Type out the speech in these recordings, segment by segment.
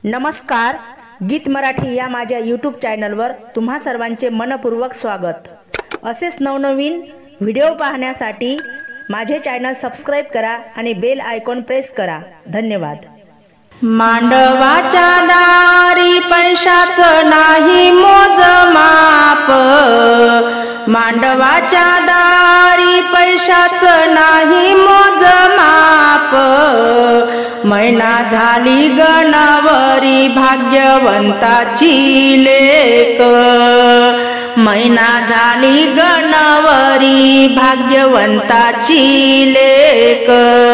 नमस्कार, गीत मराठी या माझ्या यूट्यूब चॅनलवर तुम्हा सर्वांचे मनपूर्वक स्वागत। असेच नवनवीन व्हिडिओ पाहण्यासाठी माझे चॅनल सबस्क्राइब करा आणि बेल आयकॉन प्रेस करा। धन्यवाद। मांडवाच्या दारी पैशाचं नाही मोजमाप, मांडवाच्या दारी पैशाचं नाही मोजमाप। मैना झाली गणवरी भाग्यवंताची लेक, मैना झाली गणवरी भाग्यवंताची लेक,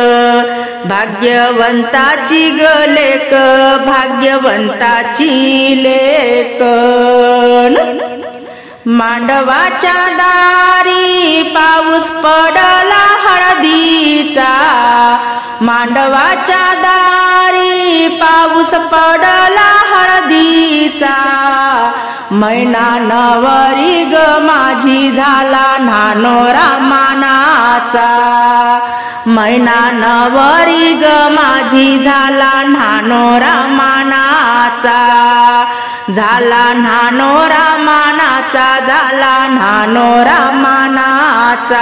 भाग्यवंताची गलेक, भाग्यवंताची लेक। मांडवाच्या दारी पाऊस पडला हळदीचा, मांडवाच्या दारी पाऊस पडला हळदीचा। मैना नवरी ग माझी झाला नानोरा मानाचा, मैना नवरी ग माझी झाला नानोरा मानाचा, झाला नानोरा मानाचा, झाला नानोरा मानाचा।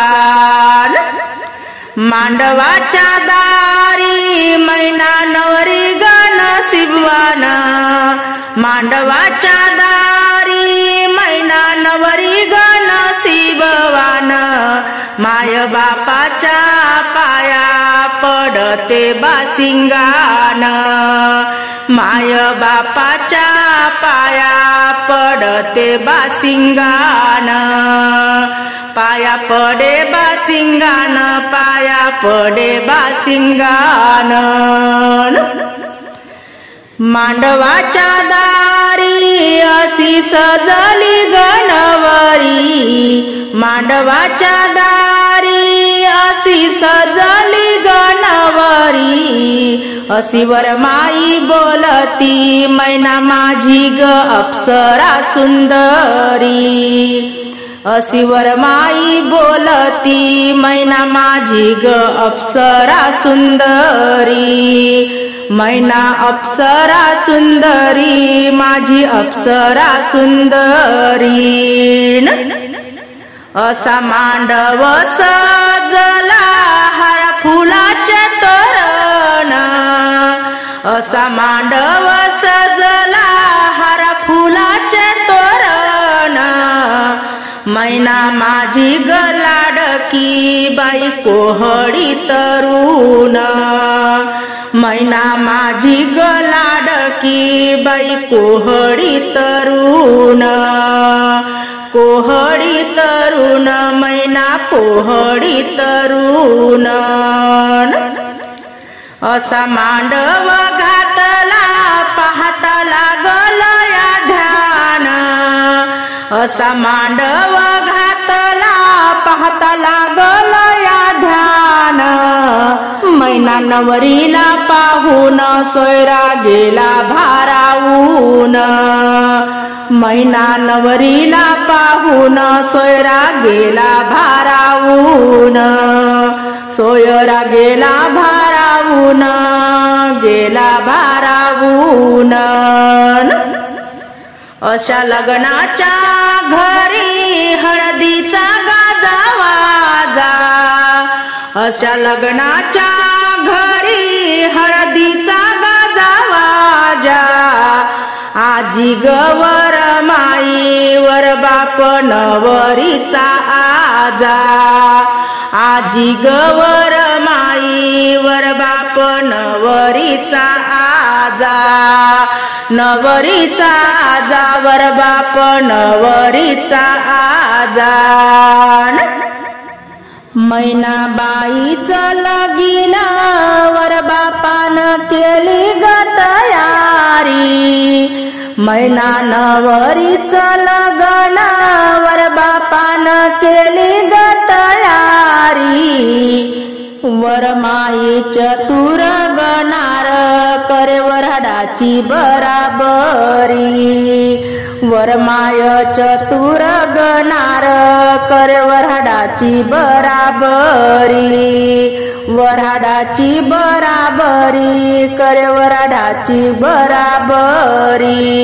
मांडवाच्या दारी मैना नवरी ग नसीबवान, मांडवाच्या दारी मैना नवरी ग नसीबवान। माय बापाच्या पाया पडते बासिंगान, माय बापाच्या पाया पडते बासिंगान, पाया पडे बासिंगान, पाया पडे बासिंगान। मांडवाच्या दारी अशी सजली गणवरी, मांडवाच्या दारी अशी सजली गणवरी। अशी वरमाई बोलती मैना माझी ग अप्सरा सुंदरी, अशी वरमाई बोलती मैना माझी ग अप्सरा सुंदरी, मैना अप्सरा सुंदरी, माझी अप्सरा सुंदरी। असा मांडव सजला हारा फुलाचे तोरण, असा मांडव सजला हारा फुलाचे तोरण। मैना माझी ग लाडकी बाई कोहडी तरुण, मैना माझी ग लाडकी बाई कोहडी तरुण, कोहडी तरुण, मैना कोहडी तरुण। असा मांडव घातला पाहता लागल या ध्यान, असा मांडव घातला पाहता लागल या ध्यान। मैना नवरीला पाहून सोयरा गेला भारावून, मैना नवरीला पाहून सोयरा गेला भारावून, सोयरा गेला भारावून, गेला भारावून। अशा लग्नाच्या घरी हळदीचा गाजावाजा, अशा लग्नाच्या घरी हळदीचा गाजावाजा। आजी गवर माई वर बाप नवरीचा आजा, आजी गवर माई वर बाप नवरीचा आजा, नवरीचा आजा वर बाप नवरीचा आजा। मैना बाईचं लगीन वर बापान केली ग तयारी, मैना नवरीचं लग्न वर बापान केली ग तयारी। वरमाई चतुर गणार करे वऱ्हाडाची बराबरी, वरमाय चतुर गणार करे वऱ्हाडाची बराबरी, वऱ्हाडाची बराबरी करे वऱ्हाडाची बराबरी